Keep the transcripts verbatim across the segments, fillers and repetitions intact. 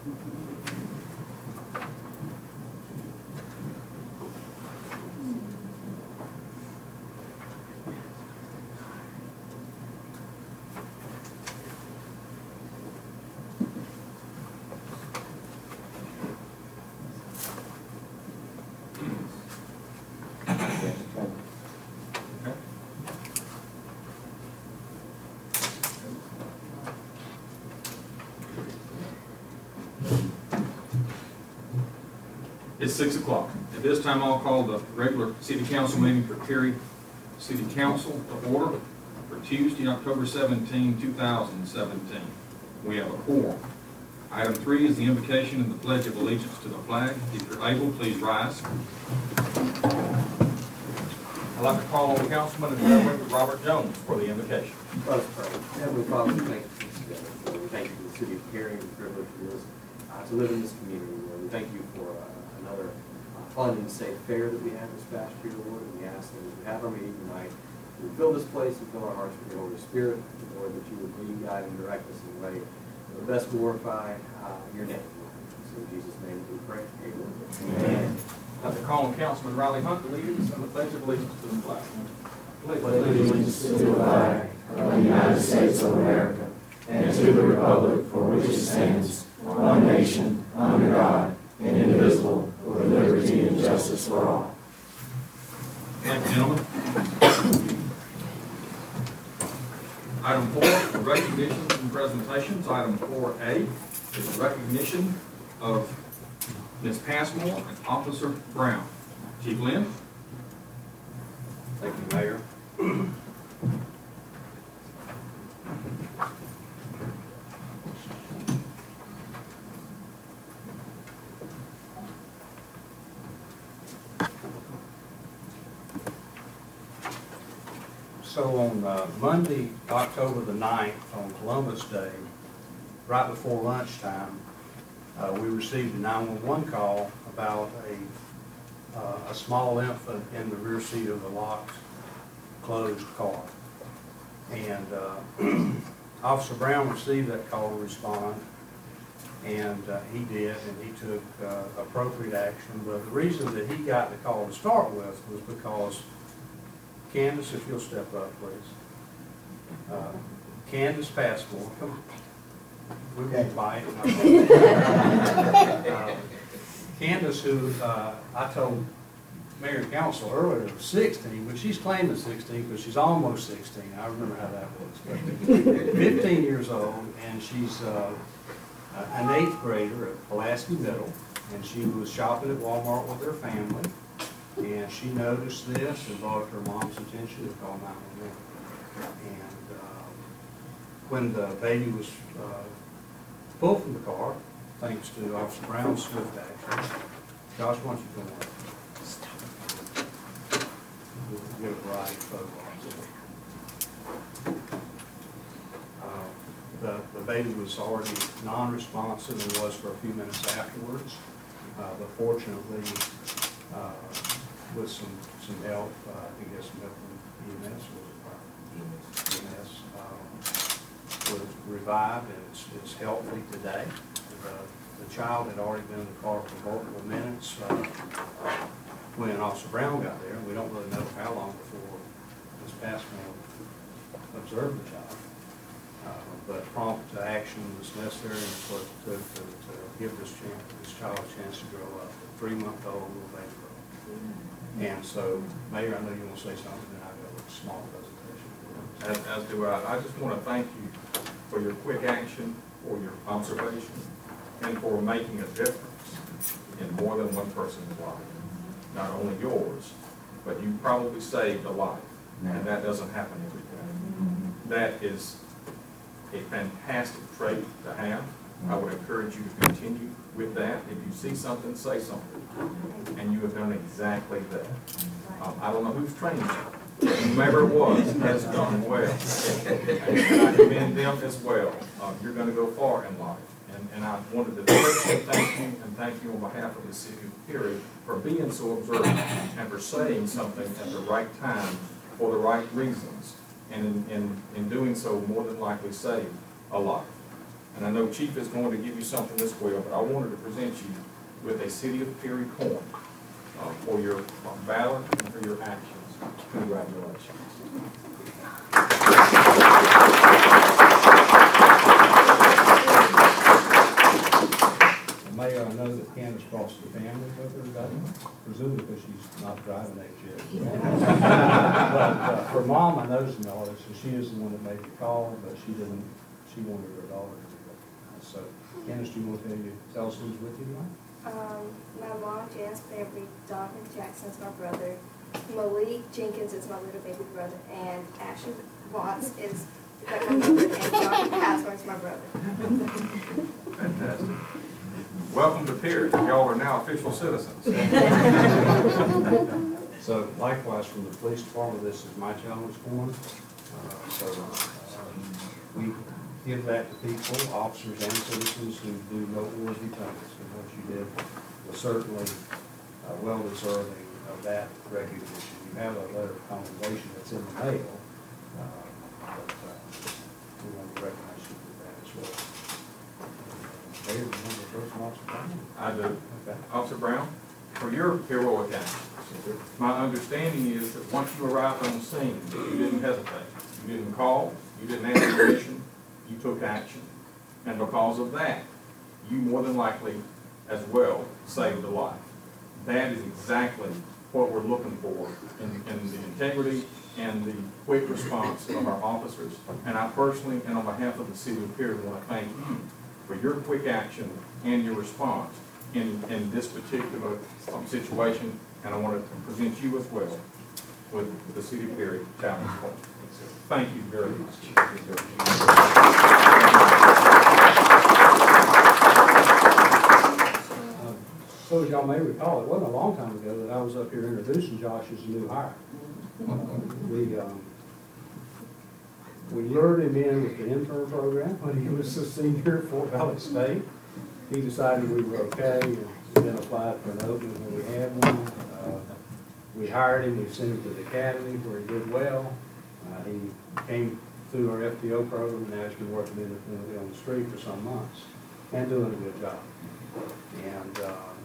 It's six o'clock. At this time, I'll call the regular city council meeting for Cary City Council to order for Tuesday, October seventeenth, two thousand seventeen. We have a quorum. Item three is the invocation and the pledge of allegiance to the flag. If you're able, please rise. I'd like to call on the councilman and Reverend Robert Jones for the invocation. Let us pray. Heavenly Father, we thank you for this together. We thank you for the city of Cary and the privilege it is uh, to live in this community. Lord. We thank you for uh, another uh, fun and safe fair that we had this past year, Lord. And we ask that as we have our meeting tonight, you would fill this place and fill our hearts with your Holy Spirit. Lord, that you would lead, guide, and direct us in the way that will best glorify uh, your name. So in Jesus' name we pray. Amen. Amen. I'd like to call on Councilman Riley Hunt to lead us in the pledge of allegiance to the flag. Pledge allegiance to the flag of the United States of America and to the republic for which it stands, one nation, under God, indivisible, with liberty and justice for all. Thank you, gentlemen. Item four, recognitions and presentations. Item four A is recognition of Miz Passmore and Officer Brown. Chief Lynn. Thank you, Mayor. So on uh, Monday, October the ninth, on Columbus Day, right before lunchtime, uh, we received a nine one one call about a, uh, a small infant in the rear seat of a locked, closed car. And uh, Officer Brown received that call to respond, and uh, he did, and he took uh, appropriate action. But the reason that he got the call to start with was because Candace, if you'll step up, please. Uh, Candace Passmore, come on. We won't fight. uh, Candace, who uh, I told Mayor and Council earlier was sixteen, but she's claiming sixteen because she's almost sixteen. I remember how that was. But fifteen years old, and she's uh, an eighth grader at Pulaski Middle, and she was shopping at Walmart with her family. And she noticed this and brought it to her mom's attention to call nine one one. And uh, when the baby was uh, pulled from the car, thanks to Officer Brown's swift action, Josh, why don't you come on? We'll get a variety of photos. Uh, the, the baby was already non-responsive and was for a few minutes afterwards. Uh, but fortunately, uh, with some, some help, uh, I think it's some help from E M S, was it? E M S uh, was revived, and it's, it's healthy today. The, the child had already been in the car for multiple minutes uh, when Officer Brown got there. We don't really know how long before Miz Passmore observed the child. Uh, but prompt action was necessary, and it's what it took to, to give this, chance, this child a chance to grow up. A three-month-old little baby girl. And so, Mayor, I know you want to say something, and I'll go with a small presentation. As, as do I. I just want to thank you for your quick action, for your observation, and for making a difference in more than one person's life. Not only yours, but you probably saved a life, and that doesn't happen every day. That is a fantastic trait to have. I would encourage you to continue with that. If you see something, say something. And you have done exactly that. Um, I don't know who's trained you. Whomever it was has done well. And I commend them as well. Um, you're going to go far in life. And, and I wanted to personally thank you and thank you on behalf of the city of Cary for being so observant and for saying something at the right time for the right reasons. And in, in, in doing so, more than likely saved a life. And I know Chief is going to give you something as well, but I wanted to present you with a City of Perry coin uh, for your valor and for your actions. Congratulations. Mayor, I know that Candace brought the family with her today, presumably because she's not driving age yet. But uh, for Mom, I know some daughters, so she is the one that made the call, but she didn't, she wanted her daughter to go. So Candace, do you want to tell you, tell us who's with you tonight? Um, my mom, Janice Beverly, Donovan Jackson's my brother, Malik Jenkins is my little baby brother, and Ashley Watts is like my mother, and John Passworth is my brother. Fantastic. Welcome to Perry. Y'all are now official citizens. So likewise, from the police department, this is my challenge coin. Uh, so um, we give that to people, officers and citizens who do noteworthy things. And what you did was certainly uh, well deserving of that recognition. You have a letter of commendation that's in the mail, uh, but uh, we want to recognize you for that as well. Mayor, you remember the first Officer Brown? I do. Okay. Officer Brown, for your heroic actions, my understanding is that once you arrived on the scene, you didn't hesitate. You didn't call, you didn't ask permission, you took action. And because of that, you more than likely as well saved a life. That is exactly what we're looking for in, in the integrity and the quick response of our officers. And I personally, and on behalf of the City of Perry, want to thank you for your quick action and your response in, in this particular um, situation. And I want to present you as well with the City of Perry Challenge Coin. Thank you very much. Um, So as y'all may recall, it wasn't a long time ago that I was up here introducing Josh as a new hire. Uh, We, um, we lured him in with the intern program when he was a senior at Fort Valley State. He decided we were okay and then applied for an opening when we had one. Uh, We hired him, we sent him to the academy where he did well. Uh, He came through our F T O program and now he's been working independently on the street for some months and doing a good job. And um,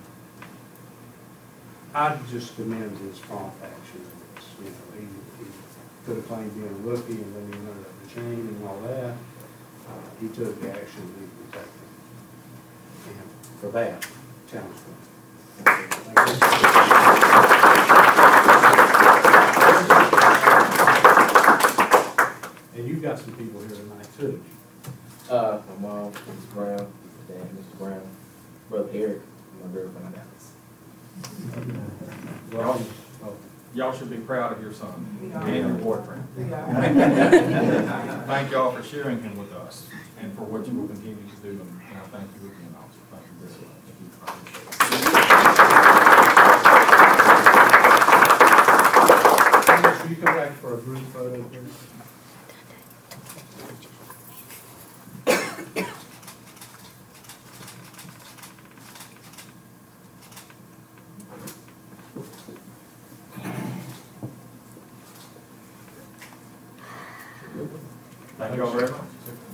I just commend his prompt action. It's, you know, he, he could have claimed being a rookie and then he went up the chain and all that. Uh, he took the action to protect him. And for that, challenge him. And you've got some people here tonight too. Uh, my mom, Missus Brown, dad, Mister Brown, brother Eric, and my girlfriend, Alice. Y'all, y'all should be proud of your son and your boyfriend. Thank y'all for sharing him with us and for what you will continue to do. And I thank you again, officer. Thank you very much. Will you come back for a group photo, please? Thank you all very much.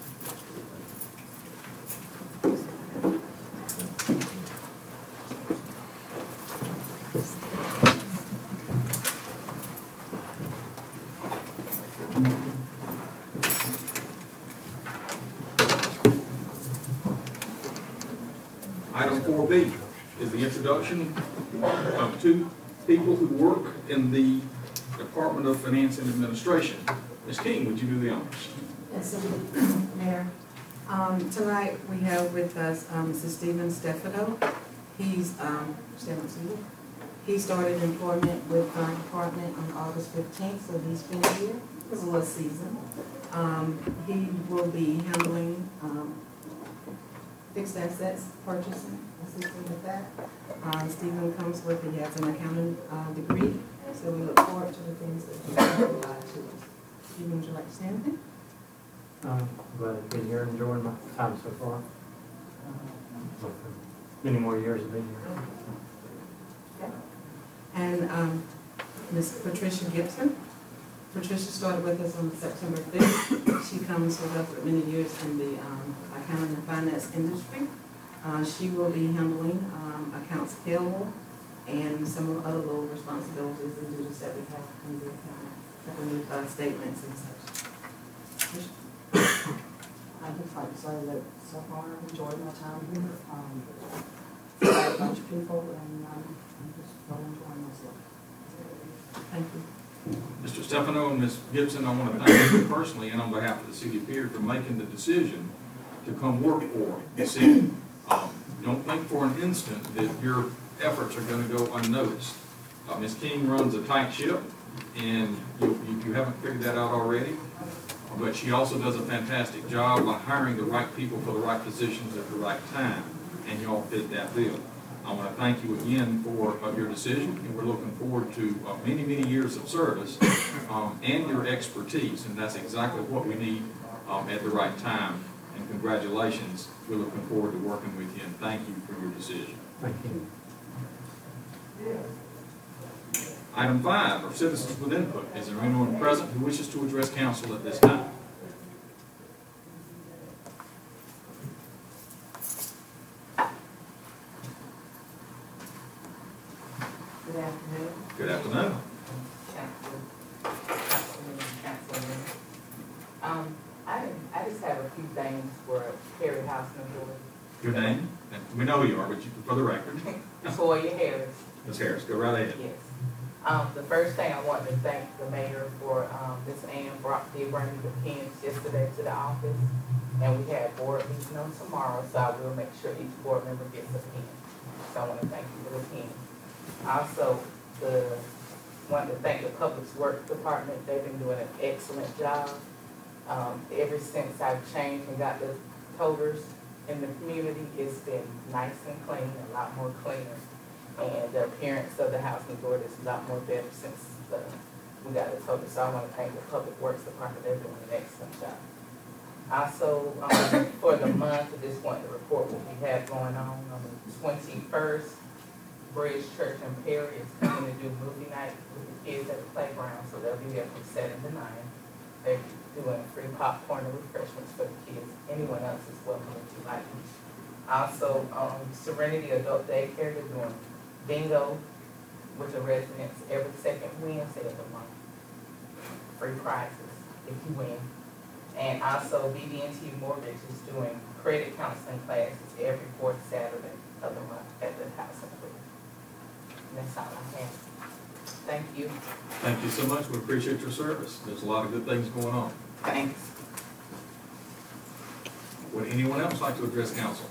Item four B is the introduction of two people who work in the Department of Finance and Administration. Miz King, would you do the honors? Yes, sir. Mayor. Um, tonight we have with us um, Mister Stephen Stefano. He's um, he started employment with our department on August fifteenth, so he's been here for a little season. Um, he will be handling um, fixed assets purchasing, assisting with that. Um, Stephen comes with, he has an accounting uh, degree, so we look forward to the things that he can provide to us. Stephen, would you like to say anything? Um, glad to be here, enjoying my time so far. Uh, Many more years of being here. Okay. And um, Miz Patricia Gibson, Patricia started with us on September fifth. She comes with us for many years in the um, accounting and finance industry. Uh, She will be handling um, accounts payable and some of other little responsibilities and duties that we have in the account, that we need uh, statements and such. I'd just like to say that so far I've enjoyed my time here. Um, met a bunch of people and um, I'm just really enjoying myself. Thank you. Mister Stefano and Miz Gibson, I want to thank you personally and on behalf of the city of Pierre for making the decision to come work for the city. Um, Don't think for an instant that your efforts are going to go unnoticed. Uh, Miz King runs a tight ship, and you, you, you haven't figured that out already. But she also does a fantastic job by hiring the right people for the right positions at the right time, and y'all fit that bill. I want to thank you again for uh, your decision, and we're looking forward to uh, many, many years of service um, and your expertise, and that's exactly what we need um, at the right time. And congratulations, we're looking forward to working with you, and thank you for your decision. Thank you. Item five are citizens with input. Is there anyone present who wishes to address council at this time? Good afternoon. Good afternoon. Council, Councilman, Councilman. Um, I, I just have a few things for Perry House Authority. Your name? And we know who you are, but you, for the record. Toya Harris. Miz Harris, go right ahead. Yes. Um, the first thing I want to thank the mayor for, um, Miss Ann brought, did bring me the pens yesterday to the office. And we had board meeting on tomorrow, so I will make sure each board member gets a pen. So I want to thank you for the pen. Also, the, want to thank the Public Works Department. They've been doing an excellent job. Um, ever since I've changed and got the toters in the community, it's been nice and clean, a lot more cleaner. And the appearance of the house and door is a lot more better since the, we got the toter. So I want to thank the Public Works Department. They're doing an excellent job. Also, um, for the month, I just wanted to report what we have going on on the twenty-first. Bridge Church and Perry is coming to do movie night with the kids at the playground, so they'll be there from seven to nine. They're doing free popcorn and refreshments for the kids. Anyone else is welcome if you like. Also, um, Serenity Adult Daycare, they're doing bingo with the residents every second Wednesday of the month. Free prizes if you win. And also, B B and T Mortgage is doing credit counseling classes every fourth Saturday of the month at the house. And that's all I have. Thank you. Thank you so much. We appreciate your service. There's a lot of good things going on. Thanks. Would anyone else like to address council?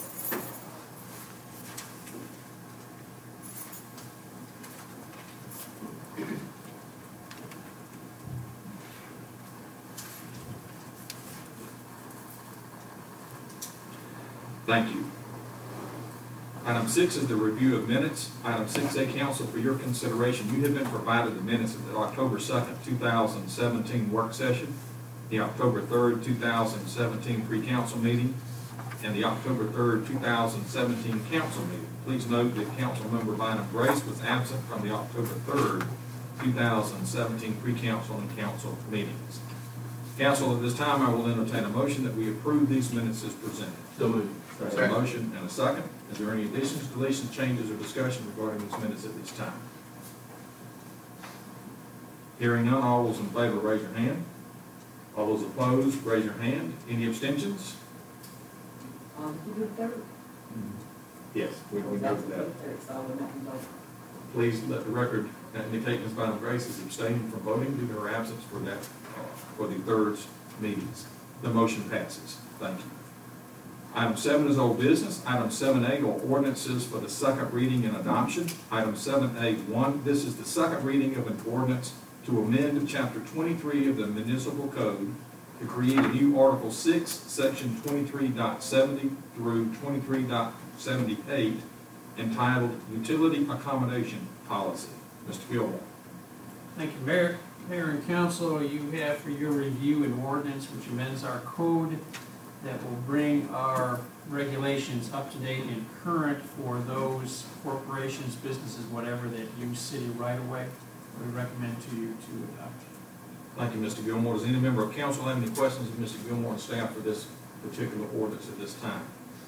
Thank you. Item six is the review of minutes. Item six A, council, for your consideration, you have been provided the minutes of the October second, two thousand seventeen work session, the October third, two thousand seventeen pre-council meeting, and the October third, two thousand seventeen council meeting. Please note that council member Bynum Grace was absent from the October third, two thousand seventeen pre-council and council meetings. Council, at this time, I will entertain a motion that we approve these minutes as presented. So moved. There's a motion and a second. Is there any additions, deletions, changes, or discussion regarding these minutes at this time? Hearing none, all those in favor raise your hand. All those opposed, raise your hand. Any abstentions? Um, you do third? Yes, we we know that. That's all we can vote. Please let the record indicate Miz Bynum Grace is abstaining from voting due to her absence for that, uh, for the third meetings. The motion passes. Thank you. Item seven is old business. Item seven A are ordinances for the second reading and adoption. Item seven A one, this is the second reading of an ordinance to amend chapter twenty-three of the municipal code to create a new article six, section twenty-three point seventy through twenty-three point seventy-eight entitled Utility Accommodation Policy. Mister Gilmore. Thank you, Mayor. Mayor and Council, you have for your review an ordinance which amends our code that will bring our regulations up to date and current for those corporations, businesses, whatever, that use city right away. We recommend to you to adopt. Thank you, Mister Gilmore. Does any member of council have any questions of Mister Gilmore and staff for this particular ordinance at this time?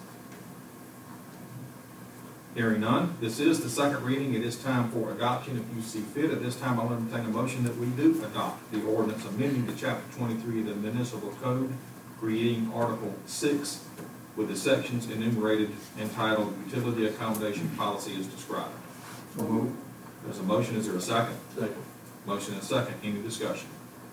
Hearing none, this is the second reading. It is time for adoption. If you see fit, at this time I'll entertain a motion that we do adopt the ordinance amending the chapter twenty-three of the municipal code, creating Article six with the sections enumerated entitled Utility Accommodation Policy as described. So moved. There's a motion. Is there a second? Second. Motion and second. Any discussion?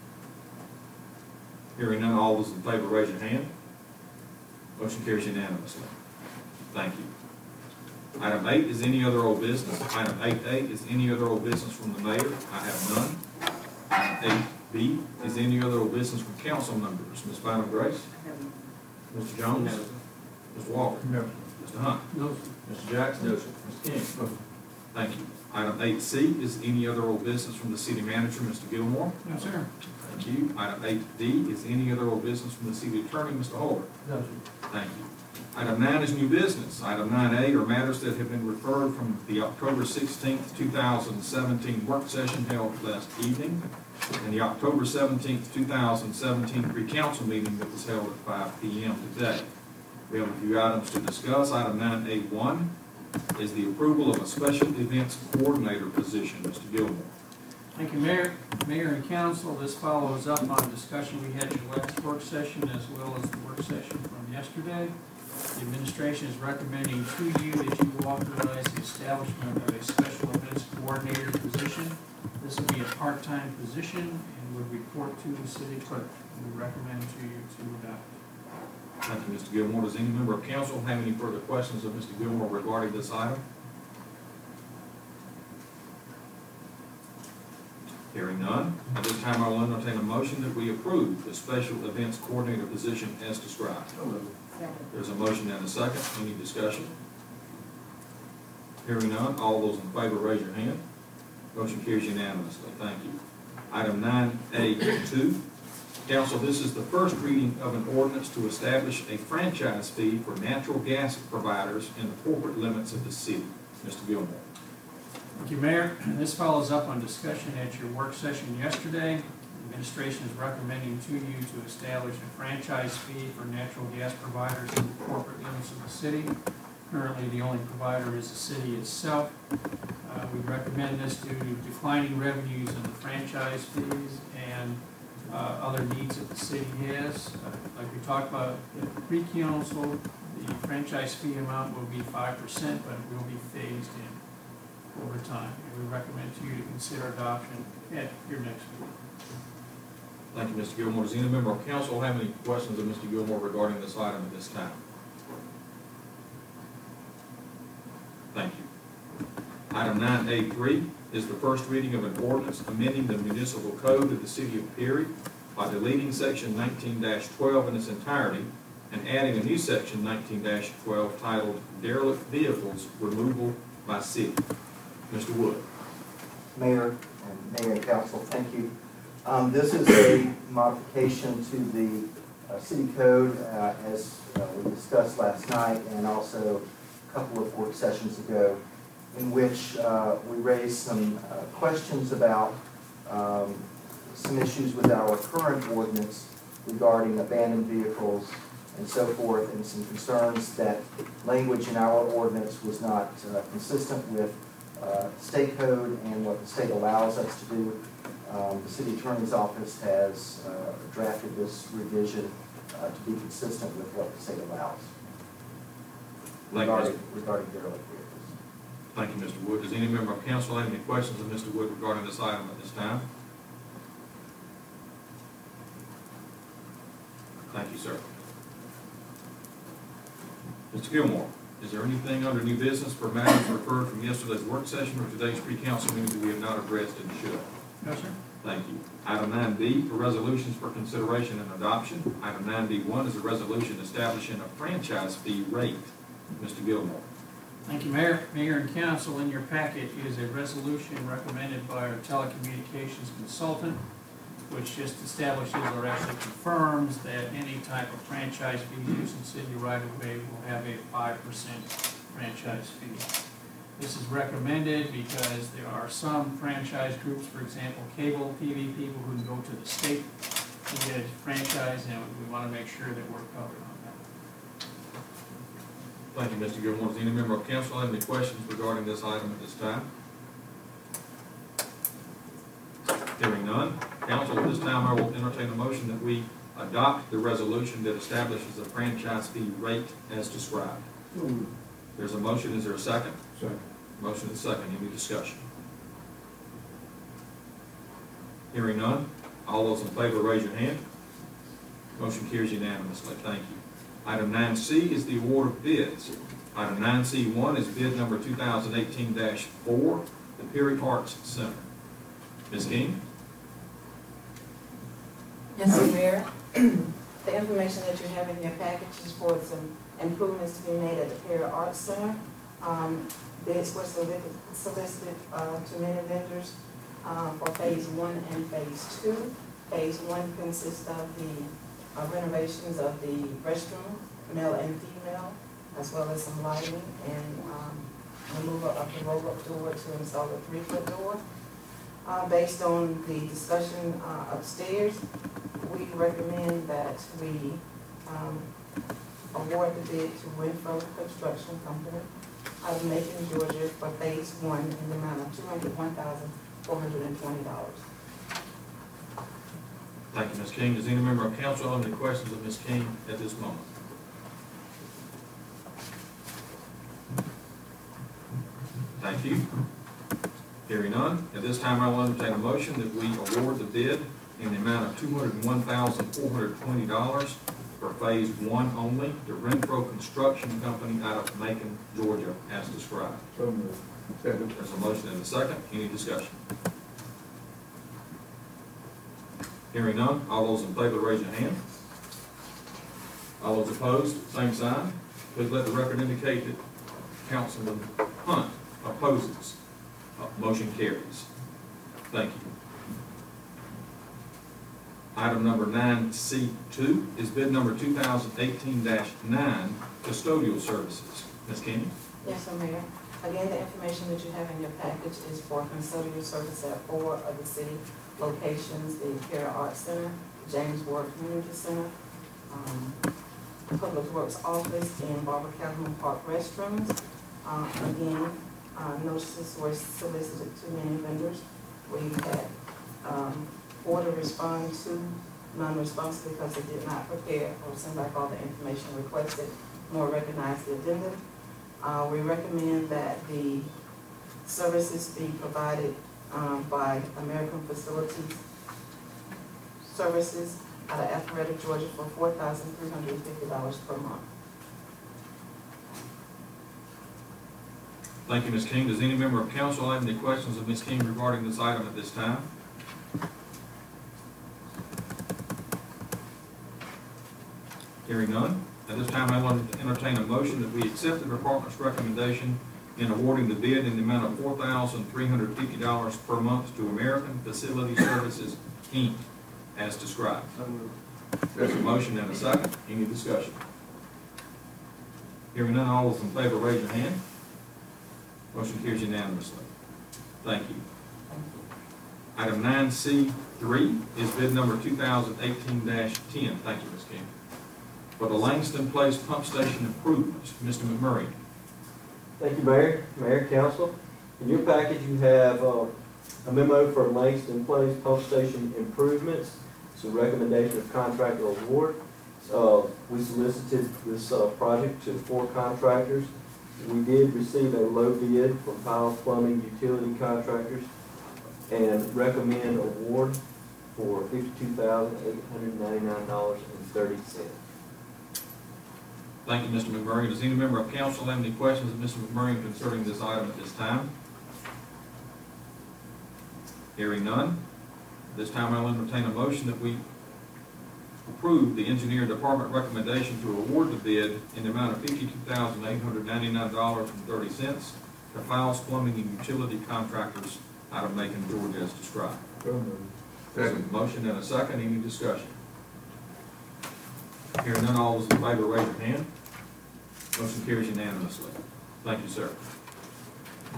Hearing none, all those in favor raise your hand. Motion carries unanimously. Thank you. Item eight is any other old business. Item eight A is any other old business from the mayor. I have none. Item eight B is any other old business from council members. Miz Bynum Grace? Mister Jones? No. Mister Walker? No. Mister Hunt? No, sir. Mister Jackson? No, sir. Mister King? No. Thank you. Item eight C is any other old business from the city manager, Mister Gilmore. No, sir. Thank you. Item eight D is any other old business from the city attorney, Mister Holder. No, sir. Thank you. Item nine is new business. Item nine A are matters that have been referred from the October sixteenth, two thousand seventeen work session held last evening and the October seventeenth, two thousand seventeen pre-council meeting that was held at five P M today. We have a few items to discuss. Item nine A one is the approval of a special events coordinator position. Mister Gilmore. Thank you, Mayor. Mayor and council, this follows up on a discussion we had at the last work session as well as the work session from yesterday. The administration is recommending to you that you authorize the establishment of a special events coordinator position. This will be a part-time position and would report to the city clerk. We recommend to you to adopt. Thank you, Mister Gilmore. Does any member of council have any further questions of Mister Gilmore regarding this item? Hearing none, at this time I will entertain a motion that we approve the special events coordinator position as described. There's a motion and a second. Any discussion? Hearing none, all those in favor raise your hand. Motion carries unanimously. Thank you. Item nine A two. Council, this is the first reading of an ordinance to establish a franchise fee for natural gas providers in the corporate limits of the city. Mister Gilmore. Thank you, Mayor. This follows up on discussion at your work session yesterday. The administration is recommending to you to establish a franchise fee for natural gas providers in the corporate limits of the city. Currently, the only provider is the city itself. Uh, we recommend this due to declining revenues in the franchise fees and uh, other needs that the city has. Uh, like we talked about at the pre-council, the franchise fee amount will be five percent, but it will be phased in over time. And we recommend to you to consider adoption at your next meeting. Thank you, Mister Gilmore. Does any member of council have any questions of Mister Gilmore regarding this item at this time? Thank you. Item nine A three is the first reading of an ordinance amending the municipal code of the city of Perry by deleting section nineteen twelve in its entirety and adding a new section nineteen twelve titled Derelict Vehicles Removal by City. Mister Wood. Mayor and Mayor and Council, thank you. Um, this is a modification to the uh, city code uh, as uh, we discussed last night and also a couple of work sessions ago, in which uh, we raised some uh, questions about um, some issues with our current ordinance regarding abandoned vehicles and so forth, and some concerns that language in our ordinance was not uh, consistent with uh, state code and what the state allows us to do. Um, the city attorney's office has uh, drafted this revision uh, to be consistent with what the state allows regarding, regarding derelict vehicles. Thank you, Mister Wood. Does any member of council have any questions of Mister Wood regarding this item at this time? Thank you, sir. Mister Gilmore, is there anything under new business for matters referred from yesterday's work session or today's pre-council meeting that we have not addressed and should? No, sir. Thank you. Item nine B for resolutions for consideration and adoption. Item nine B one is a resolution establishing a franchise fee rate. Mister Gilmore. Thank you, Mayor. Mayor and council, in your packet is a resolution recommended by our telecommunications consultant, which just establishes or actually confirms that any type of franchise fee used in city right of way will have a five percent franchise fee. This is recommended because there are some franchise groups, for example, cable T V people who can go to the state and get a franchise, and we want to make sure that we're covered on that. Thank you, Mister Gilmore. Does any member of council have any questions regarding this item at this time? Hearing none, council, at this time I will entertain a motion that we adopt the resolution that establishes a franchise fee rate as described. There's a motion, is there a second? Second. Motion is second, any discussion? Hearing none, all those in favor raise your hand. Motion carries unanimously, thank you. Item nine C is the award of bids. Item nine C one is bid number two thousand eighteen dash four, the Perry Arts Center. Miz King? Yes, sir, Mayor. The information that you have in your package is for some improvements to be made at the Perry Arts Center. Um, bids were solicited, solicited uh, to many vendors uh, for phase one and phase two. Phase one consists of the uh, renovations of the restroom, male and female, as well as some lighting and um, removal of the roll-up door to install a three-foot door. Uh, based on the discussion uh, upstairs, we recommend that we um, award the bid to Renfro Construction Company out of Macon, Georgia for phase one in the amount of two hundred one thousand four hundred twenty dollars. Thank you, Miz King. Does any member of council have any questions of Miz King at this moment? Thank you. Hearing none, at this time I will entertain a motion that we award the bid in the amount of two hundred one thousand four hundred twenty dollars for phase one only to Renfro Construction Company out of Macon, Georgia, as described. So moved. Second. There's a motion and a second. Any discussion? Hearing none, all those in favor raise your hand. All those opposed, same sign. Please let the record indicate that Councilman Hunt opposes. Uh, Motion carries. Thank you. Item number nine C two is bid number two thousand eighteen dash nine, custodial services. Miz Kenny? Yes, sir, Mayor. Again, the information that you have in your package is for custodial service at four of the city locations: the Perry Arts Center, James Ward Community Center, um, Public Works Office, and Barbara Calhoun Park restrooms. Uh, again, uh, notices were solicited to many vendors. We had um, four to respond to, none responsive because they did not prepare or send back all the information requested, nor recognize the addendum. Uh, we recommend that the services be provided um, by American Facilities Services out of Alpharetta, Georgia for four thousand three hundred fifty dollars per month. Thank you, Miz King. Does any member of council have any questions of Miz King regarding this item at this time? Hearing none, at this time I want to entertain a motion that we accept the department's recommendation in awarding the bid in the amount of four thousand three hundred fifty dollars per month to American Facility Services, Incorporated, as described. There's a motion and a second. Any discussion? Hearing none, all those in favor raise your hand. Motion carries unanimously. Thank you. Item nine C three is bid number two thousand eighteen dash ten. Thank you, Miz King. For the Langston Place Pump Station improvements, Mister McMurray. Thank you, Mayor, Mayor, Council. In your package, you have uh, a memo for Langston Place Pump Station improvements. It's a recommendation of contractor award. Uh, we solicited this uh, project to four contractors. We did receive a low bid from Powell Plumbing Utility Contractors and recommend award for fifty-two thousand eight hundred ninety-nine dollars and thirty cents. Thank you, Mister McMurray. Does any member of council have any questions of Mister McMurray concerning this item at this time? Hearing none, this time I'll entertain a motion that we approve the engineer department recommendation to award the bid in the amount of fifty-two thousand eight hundred ninety-nine dollars and thirty cents to Fowles Plumbing and Utility Contractors out of Macon, Georgia, as described. There's a motion and a second. Any discussion? Hearing none, all those in favor raise your hand. Motion carries unanimously. Thank you, sir.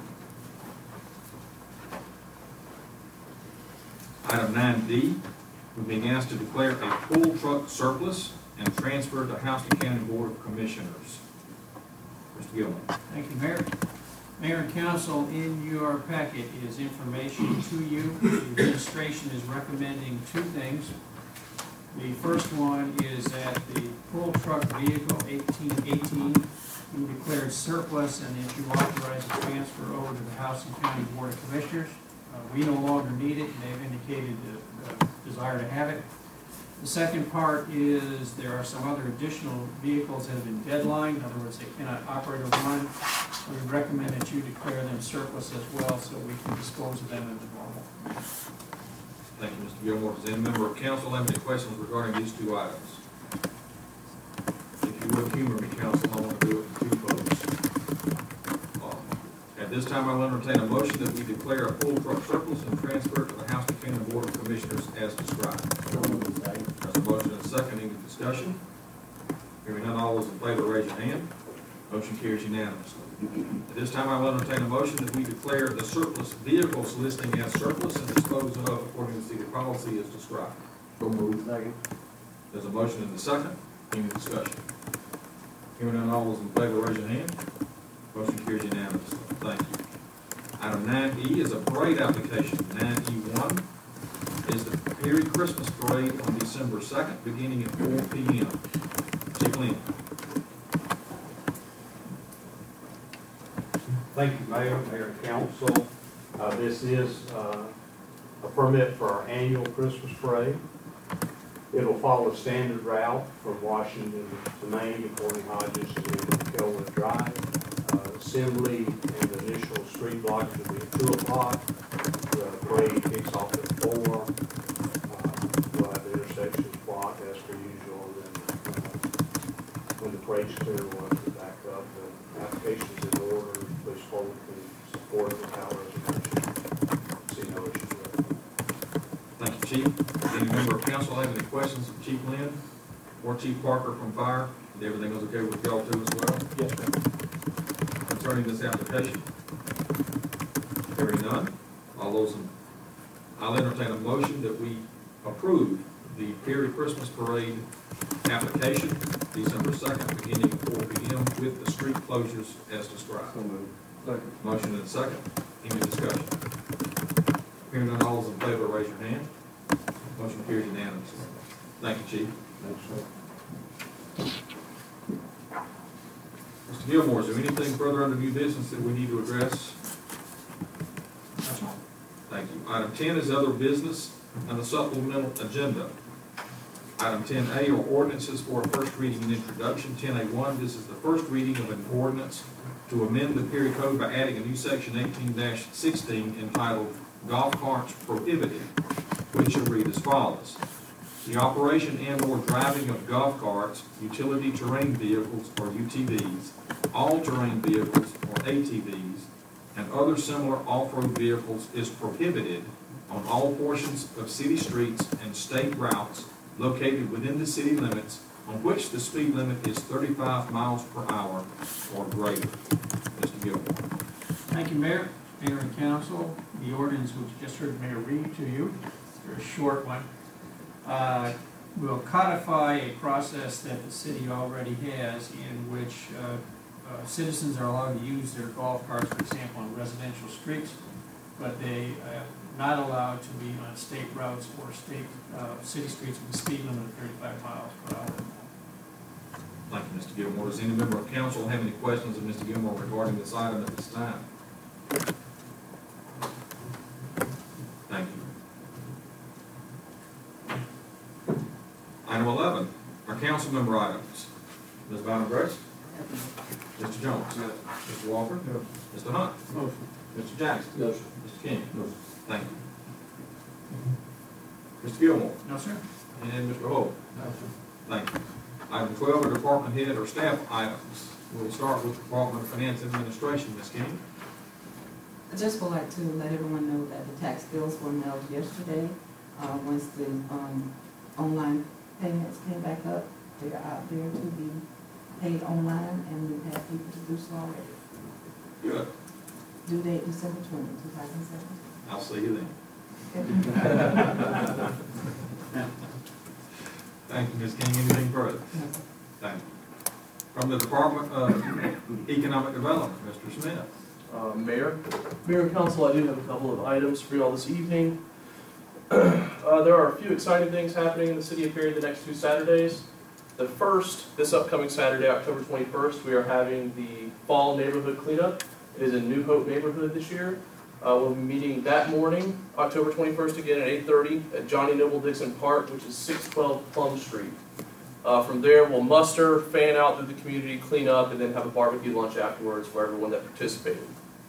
Item nine D, we're being asked to declare a pool truck surplus and transfer to Houston County Board of Commissioners. Mister Gilmore. Thank you, Mayor. Mayor and council, in your packet is information to you. The administration is recommending two things. The first one is that the pool truck vehicle eighteen eighteen be declared surplus and that you authorize a transfer over to the Houston County Board of Commissioners. Uh, we no longer need it, and they've indicated a, a desire to have it. The second part is there are some other additional vehicles that have been deadlined. In other words, they cannot operate or run. We recommend that you declare them surplus as well so we can dispose of them in the normal. Thank you, Mister Gilmore. Does any member of council have any questions regarding these two items? If you would humor me, council, I want to do it in two votes. Uh, At this time, I'll entertain a motion that we declare a pool truck surplus and transfer it to the Houston County Board of Commissioners as described. There's a motion and a second. Any discussion? Hearing none, all those in favor raise your hand. Motion carries unanimously. At this time, I will entertain a motion that we declare the surplus vehicles listing as surplus and dispose of according to city policy as described. So moved. Second. There's a motion and a second. Any discussion? Hearing none, all those in favor raise your hand. Motion carries unanimously. Thank you. Item nine E is a parade application. nine E one is the Perry Christmas Parade on December second, beginning at four P M Chief Lynn. Thank you, Mayor, Mayor and Council. Uh, this is, uh, a permit for our annual Christmas parade. It'll follow a standard route from Washington to Main, according Hodges to Kelwood Drive. Uh, assembly and the initial street block will be at two o'clock. The parade kicks off at four. Uh, we'll have the intersections blocked as per usual, and then, uh, when the parade's clear, we'll have to back up. The application's in order. Please forward to support the power resolution. See no issue with it. Thank you, Chief. Any member of council have any questions of Chief Lynn or Chief Parker from Fire? Everything was okay with y'all too as well? Yes, sir. Concerning this application? Hearing none, all those in, I'll entertain a motion that we approve the Perry Christmas Parade application, December second, beginning at four P M with the street closures as described. So moved. Second. Motion and a second. Any discussion? Hearing none, all those in favor, raise your hand. Motion carries unanimously. Thank you, Chief. Thanks, sir. Mister Gilmore, is there anything further under new business that we need to address? That's all. Thank you. Item ten is other business and the supplemental agenda. Item ten A are ordinances for a first reading and introduction. ten A one, this is the first reading of an ordinance to amend the Perry Code by adding a new section eighteen sixteen entitled Golf Carts Prohibited, which shall read as follows. The operation and or driving of golf carts, utility terrain vehicles or U T Vs, all-terrain vehicles or A T Vs, and other similar off-road vehicles is prohibited on all portions of city streets and state routes located within the city limits on which the speed limit is thirty-five miles per hour or greater. Mister Gilmore. Thank you, Mayor, Mayor and Council. The ordinance which you just heard the Mayor read to you, it's a very short one, uh, will codify a process that the city already has in which uh, uh, citizens are allowed to use their golf carts, for example, on residential streets, but they are not allowed to be on state routes or state uh, city streets with a speed limit of thirty-five miles per hour. Thank you, Mister Gilmore. Does any member of council have any questions of Mister Gilmore regarding this item at this time? Thank you. Item eleven, our council member items. Miz Bynum Grace? Mister Jones? Yes. Mister Walker? Yes. Mister Hunt? Motion. Mister Jackson? Yes. Mister King? Yes. Thank you. Mister Gilmore? No, sir? And Mister Holt? Thank you. Item twelve are department head or staff items. We'll start with Department of Finance and Administration. Miz King? I just would like to let everyone know that the tax bills were mailed yesterday. Uh, once the, um, online payments came back up, they are out there to be paid online, and we've had people to do so already. Good. Due date December twentieth, two thousand seventeen. I'll see you then. Thank you, Miz King. Anything further? Thank you. From the Department of Economic Development, Mister Smith. Uh, Mayor, Mayor and Council, I do have a couple of items for you all this evening. Uh, there are a few exciting things happening in the city of Perry the next two Saturdays. The first, this upcoming Saturday, October twenty-first, we are having the Fall Neighborhood Cleanup. It is in New Hope neighborhood this year. Uh, we'll be meeting that morning, October twenty-first, again at eight thirty at Johnny Noble Dixon Park, which is six twelve Plum Street. Uh, from there, we'll muster, fan out through the community, clean up, and then have a barbecue lunch afterwards for everyone that participated.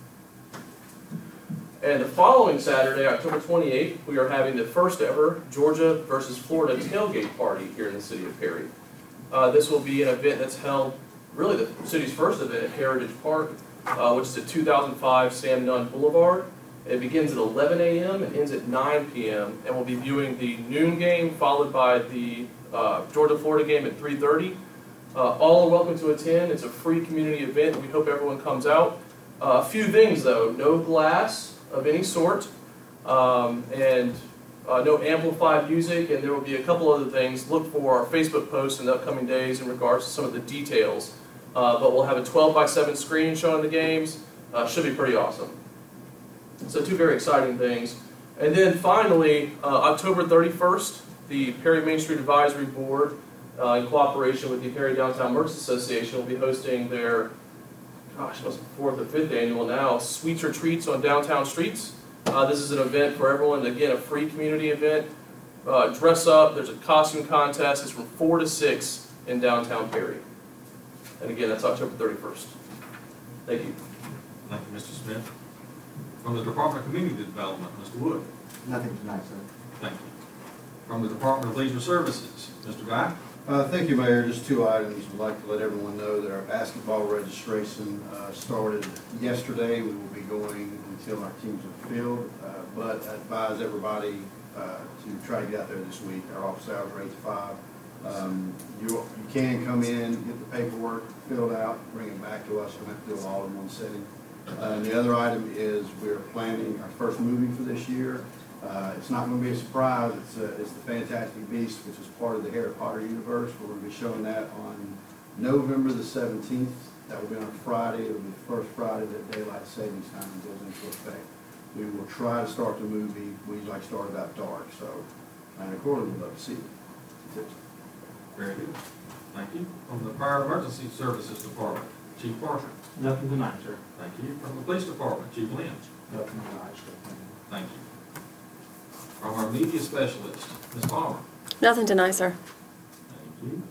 And the following Saturday, October twenty-eighth, we are having the first ever Georgia versus Florida tailgate party here in the city of Perry. Uh, this will be an event that's held, really the city's first event at Heritage Park, uh, which is at two thousand five Sam Nunn Boulevard. It begins at eleven A M and ends at nine P M and we'll be viewing the noon game followed by the uh, Georgia-Florida game at three thirty. Uh, all are welcome to attend. It's a free community event. We hope everyone comes out. Uh, a few things though, no glass of any sort, um, and uh, no amplified music, and there will be a couple other things. Look for our Facebook posts in the upcoming days in regards to some of the details. Uh, but we'll have a twelve by seven screen showing the games. Uh, should be pretty awesome. So two very exciting things. And then finally, uh, October thirty-first, the Perry Main Street Advisory Board, uh, in cooperation with the Perry Downtown Merchants Association, will be hosting their, gosh, it must be fourth or fifth annual now, Sweets or Treats on Downtown Streets. Uh, this is an event for everyone, again, a free community event. Uh, dress up, there's a costume contest. It's from four to six in downtown Perry. And again, that's October thirty-first. Thank you. Thank you, Mister Smith. From the Department of Community Development, Mister Wood. Nothing tonight, sir. Thank you. From the Department of Leisure Services, Mister Guy. Uh, thank you, Mayor. Just two items. We'd like to let everyone know that our basketball registration uh, started yesterday. We will be going until our teams are filled, uh, but I advise everybody uh, to try to get out there this week. Our office hours are eight to five. Um, you, you can come in, get the paperwork filled out, bring it back to us. We don't have to do it all in one setting. Uh, and the other item is we're planning our first movie for this year. Uh, it's not going to be a surprise. It's, uh, it's the Fantastic Beasts, which is part of the Harry Potter universe. We're going to be showing that on November the seventeenth. That will be on a Friday. It will be the first Friday that daylight savings time goes into effect. We will try to start the movie. We like to start about dark, so and accordingly, we'd love to see it. Very good. Thank you. From the Fire and Emergency Services Department, Chief Parker. Nothing tonight, sir. Thank you. From the Police Department, Chief Lynch. Nothing tonight, sir. Thank you. From our media specialist, Miz Palmer. Nothing tonight, sir. Thank you.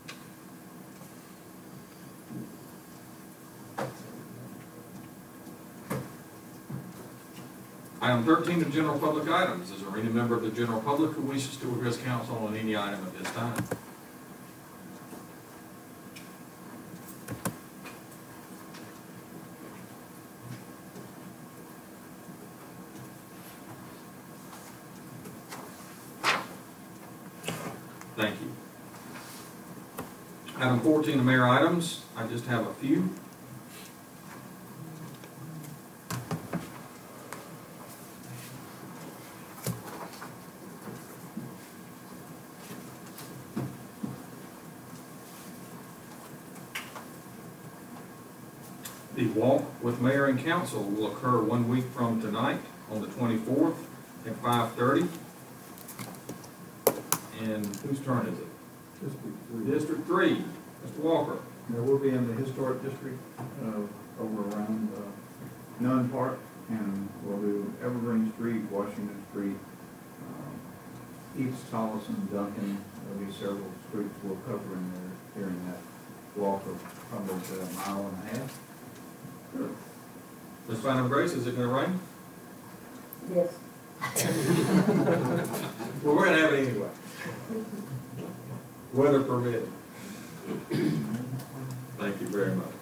Item thirteen of general public items. Is there any member of the general public who wishes to address council on any item at this time? Thank you. Item fourteen of mayor items. I just have a few. The walk with mayor and council will occur one week from tonight on the twenty-fourth at five thirty. And whose turn is it? District three. District three, Mister Walker. There will be in the historic district, uh, over around, uh, Nunn Park, and we'll do Evergreen Street, Washington Street, um, East Tolleson, Duncan. There'll be several streets we'll cover in there during that walk of probably a mile and a half. Miz Phantom Grace, is it gonna rain? Yes. Well, we're gonna have it anyway. Weather permitting. Thank you very much.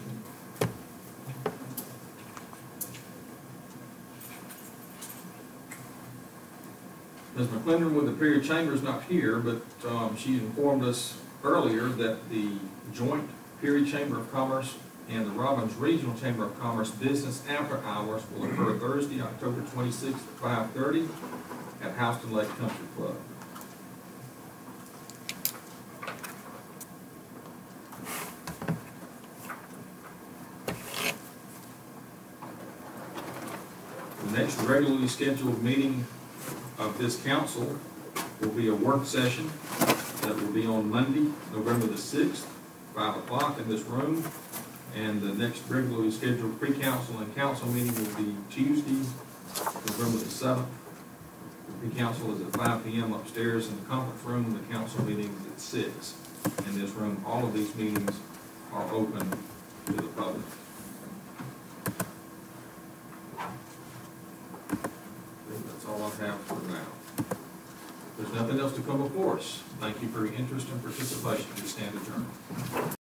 Miz McClendon with the Perry Chamber is not here, but um, she informed us earlier that the joint Perry Chamber of Commerce And the Robbins Regional Chamber of Commerce Business After Hours will occur Thursday, October twenty-sixth at five thirty at Houston Lake Country Club. The next regularly scheduled meeting of this council will be a work session that will be on Monday, November the sixth, five o'clock in this room. And the next regularly scheduled pre-council and council meeting will be Tuesday, November the seventh. The pre-council is at five P M upstairs in the conference room. The council meeting is at six in this room. All of these meetings are open to the public. I think that's all I have for now. There's nothing else to come before us. Thank you for your interest and participation. We stand adjourned.